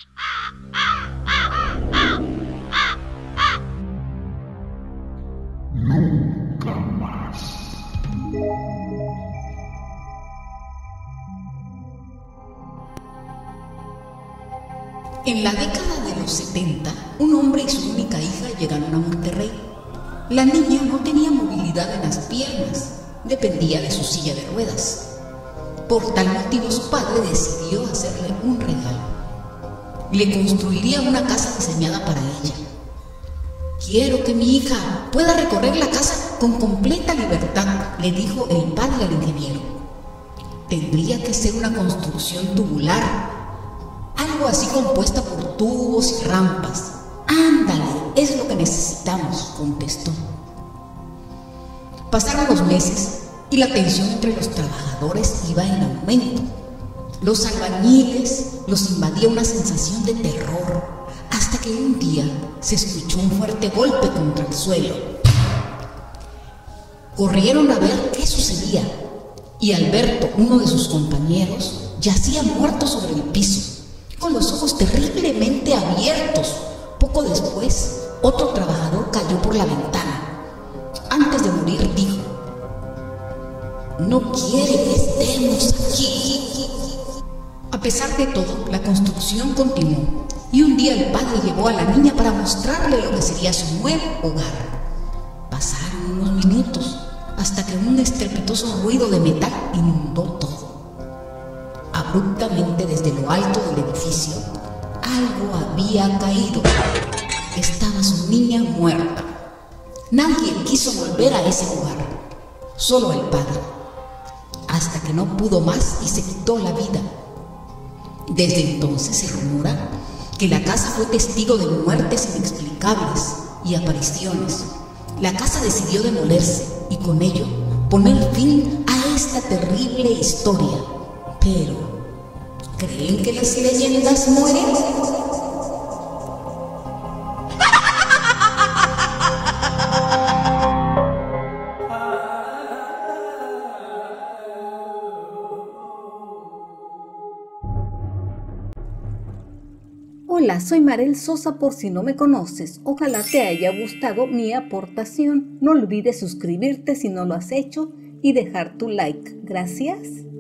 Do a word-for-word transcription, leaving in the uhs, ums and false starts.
Nunca más. En la década de los setenta, un hombre y su única hija llegaron a Monterrey. La niña no tenía movilidad en las piernas, dependía de su silla de ruedas. Por tal motivo su padre decidió hacerle un regalo. Le construiría una casa diseñada para ella. Quiero que mi hija pueda recorrer la casa con completa libertad, le dijo el padre al ingeniero. Tendría que ser una construcción tubular, algo así compuesta por tubos y rampas. Ándale, es lo que necesitamos, contestó. Pasaron los meses y la tensión entre los trabajadores iba en aumento. Los albañiles los invadía una sensación de terror, hasta que un día se escuchó un fuerte golpe contra el suelo. Corrieron a ver qué sucedía, y Alberto, uno de sus compañeros, yacía muerto sobre el piso, con los ojos terriblemente abiertos. Poco después, otro trabajador cayó por la ventana. Antes de morir dijo: no quiere que estemos aquí. A pesar de todo, la construcción continuó, y un día el padre llevó a la niña para mostrarle lo que sería su nuevo hogar. Pasaron unos minutos hasta que un estrepitoso ruido de metal inundó todo. Abruptamente, desde lo alto del edificio, algo había caído. Estaba su niña muerta. Nadie quiso volver a ese lugar, solo el padre, hasta que no pudo más y se quitó la vida. Desde entonces se rumora que la casa fue testigo de muertes inexplicables y apariciones. La casa decidió demolerse y con ello poner fin a esta terrible historia. Pero, ¿creen que las leyendas mueren? Hola, soy Marel Sosa por si no me conoces. Ojalá te haya gustado mi aportación. No olvides suscribirte si no lo has hecho y dejar tu like. Gracias.